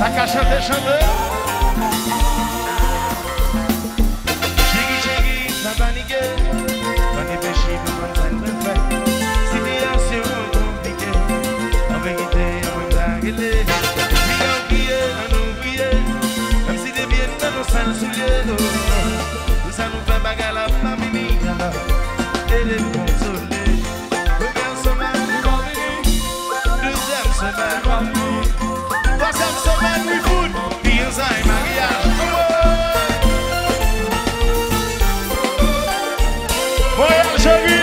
La qu'à chanter, chanter. Chigi, chigi, ça paniqué. Paniqué, péché, me fait. Situation compliquée. En vérité, on va régler. Même si des biens dans nos salles souliers, tout ça nous fait bagarre la famille, et les consoler. Première semaine, deuxième semaine, troisième semaine, we food, fiançailles, mariage. Voyage, chérie.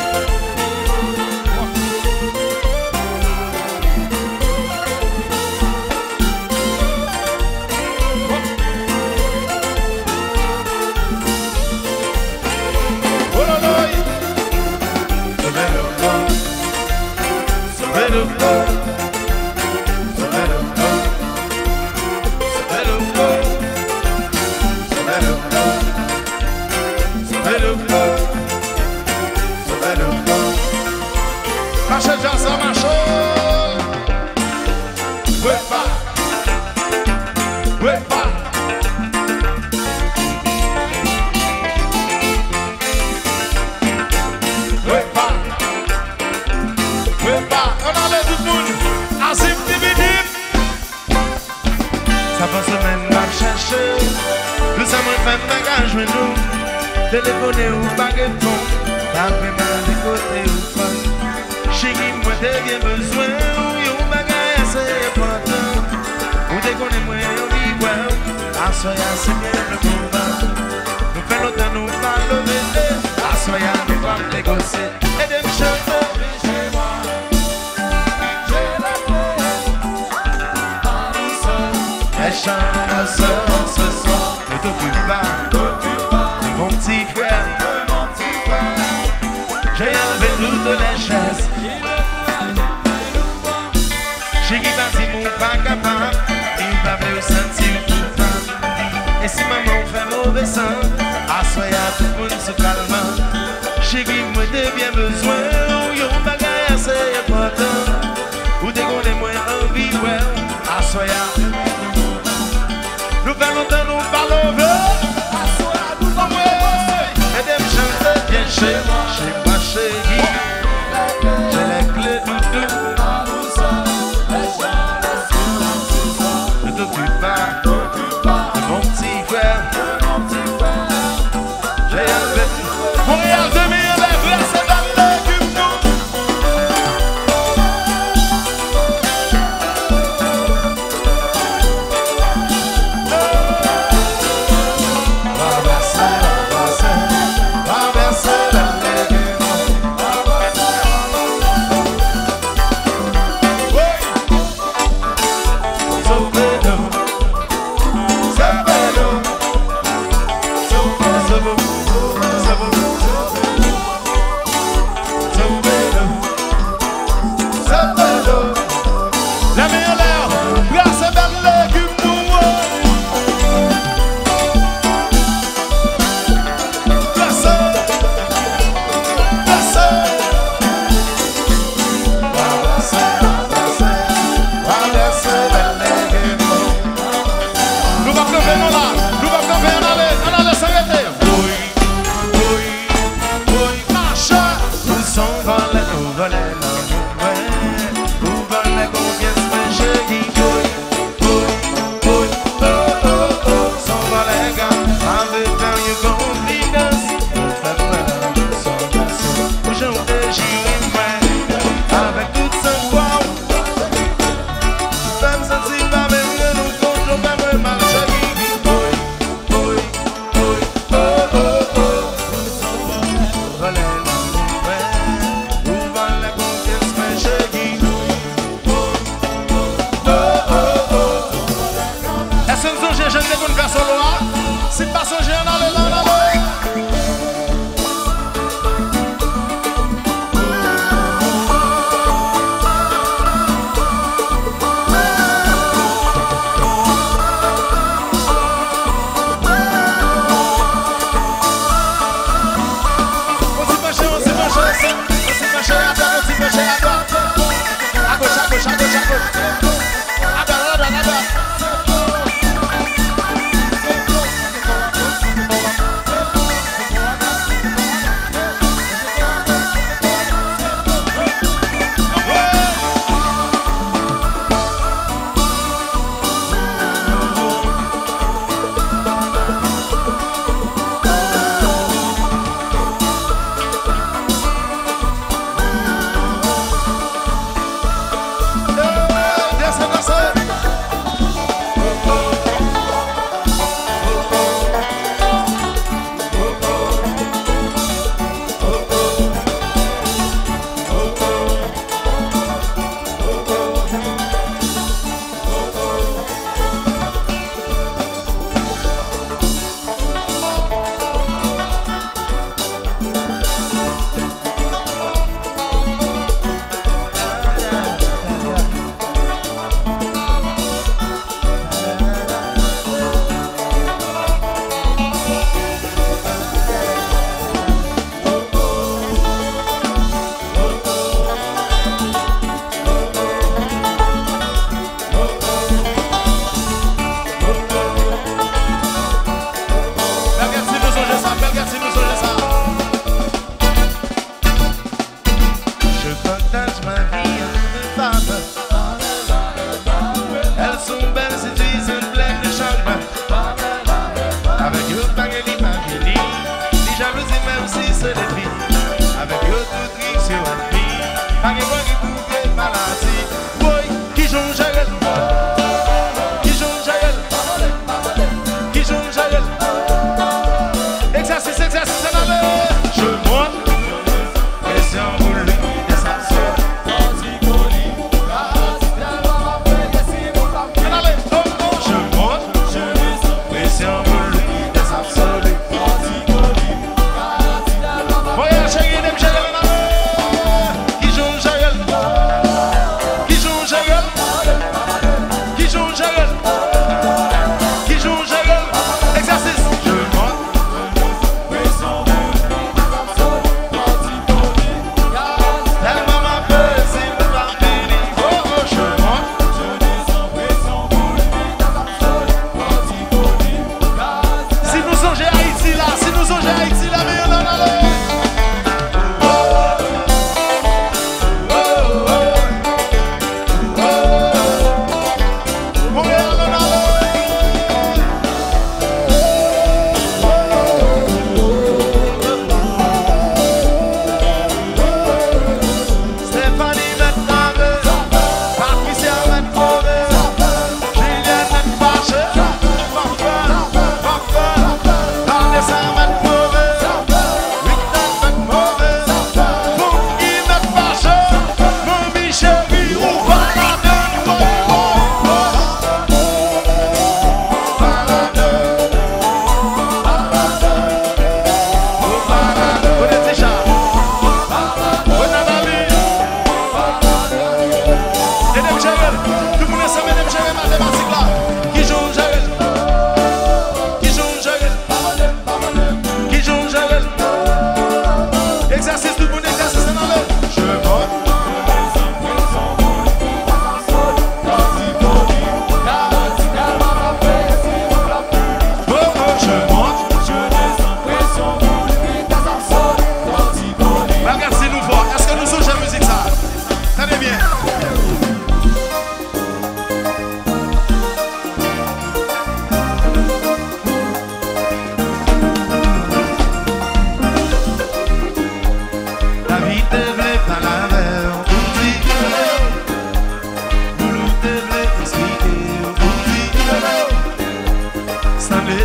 Téléphoner ou baguetton, après mal de côté ou pas. Chérie, moi t'es bien besoin, ou yon bagaille c'est important. Ou t'es qu'on est moins au vivant, à soya c'est bien le moment. Nous faisons longtemps nous pas lever, à soya nous pas négocier. Et de me chanter, chez moi, j'ai la paix. Les chansons ce soir, ne t'occupe pas. Mon petit frère, j'ai enlevé toutes les chaises. J'ai qui parti mon pas capable, il va me sentir coupable. Et si maman fait mauvais sang, assoya tout le monde se calme. J'ai qui moi t'ai bien besoin, ou yon bagaille assez important. Ou t'es qu'on est moins envie, ouais, assoya. Nous faisons longtemps nous parlons. Chez moi chérie, j'ai les clés de tout. Ne t'occupe pas de mon petit frère. J'ai un petit voyage de mes élèves, c'est dans l'équipe nous.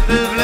te vle